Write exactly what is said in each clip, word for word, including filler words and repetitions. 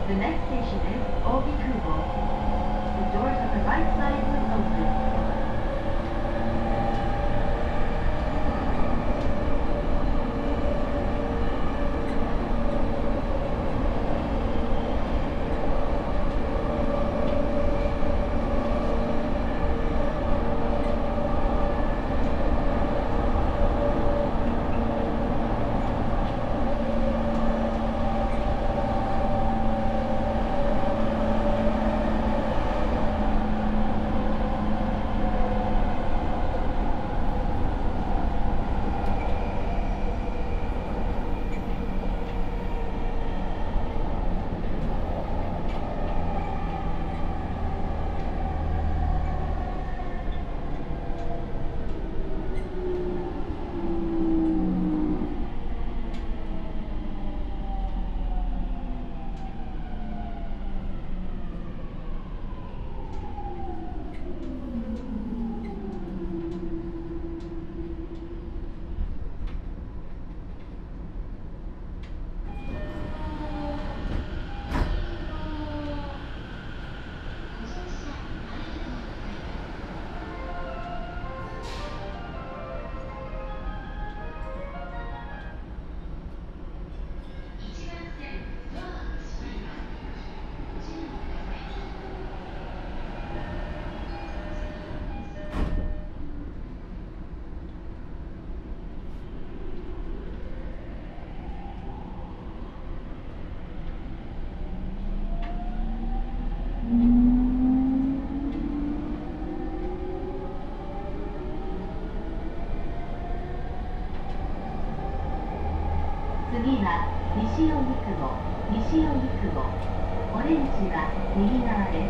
The next station is Obi-Kubo. The doors on the right side will open. 次は西荻窪、西荻窪。オレンジが右側です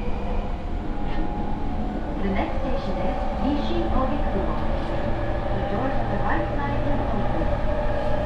。The next station is Nishi Ogikubo. The doors on the right side will open.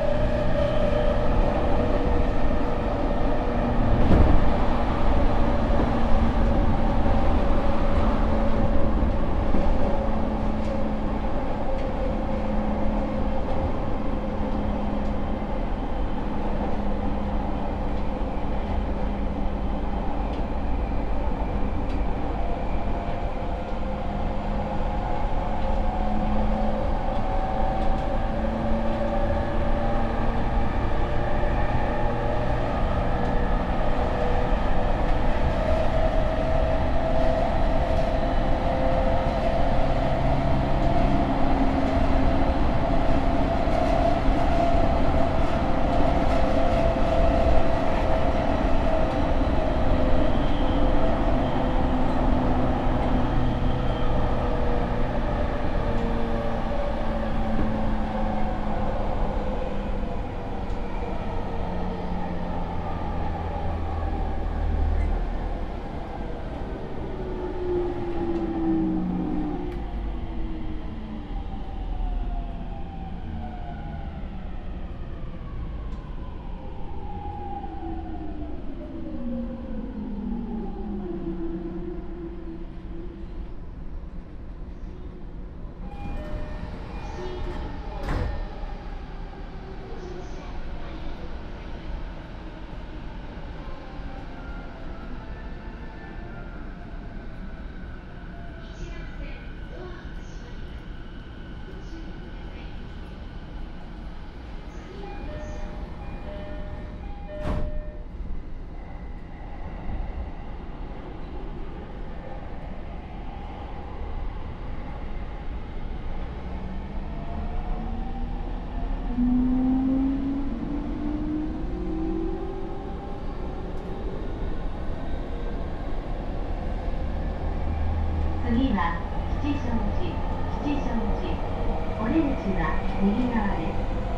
次は吉祥寺、吉祥寺。オレンジが右側です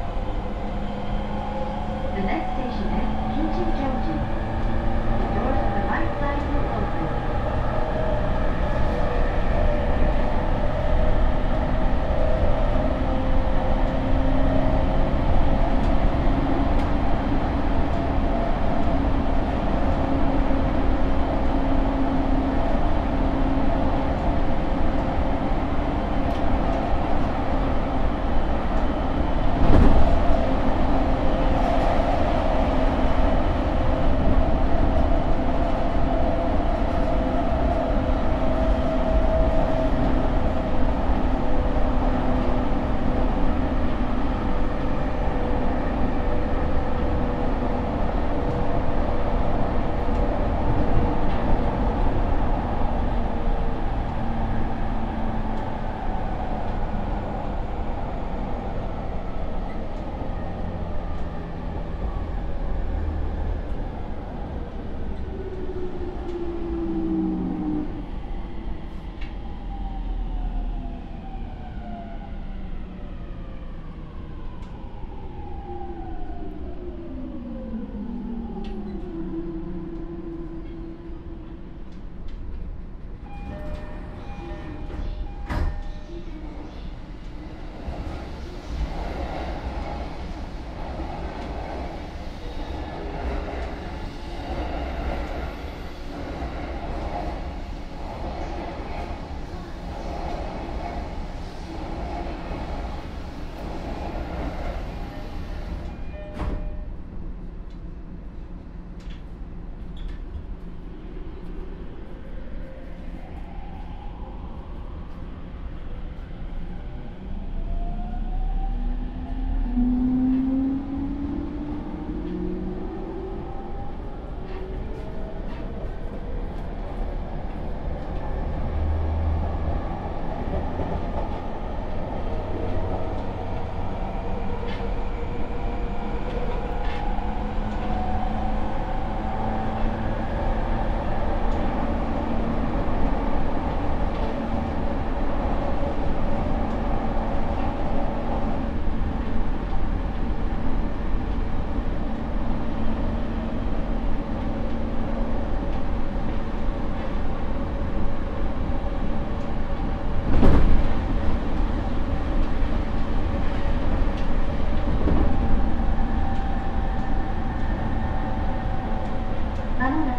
。The next station is Kichijoji. The doors on the right side will open. 「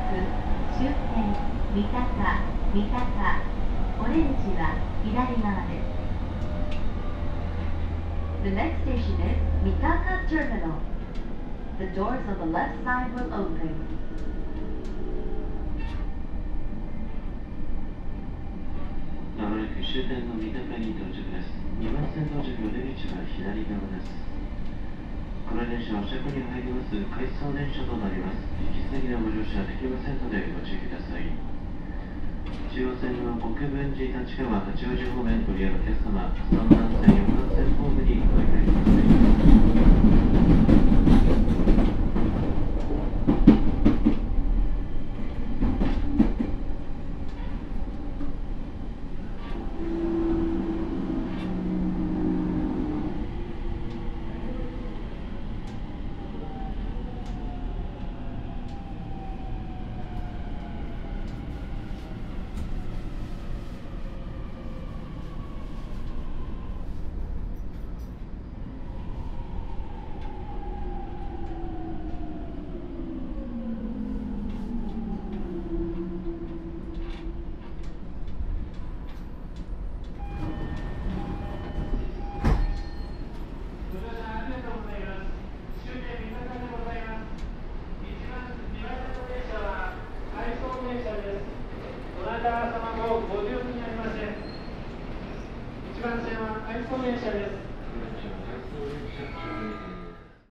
終点三鷹三鷹オレンジは左側です。The next station is Mitaka Terminal. The doors on the left side will open. まもなく終点の三鷹に到着です。にばん線到着の出口は左側です。この電車は車庫に入ります回送電車となります。引き継ぎのご乗車できませんのでご注意ください。中央線の国分寺立川八王子方面ご利用のお客様、さんばん線よんばん線ホームにお願いします。いちばん線は回送電車です。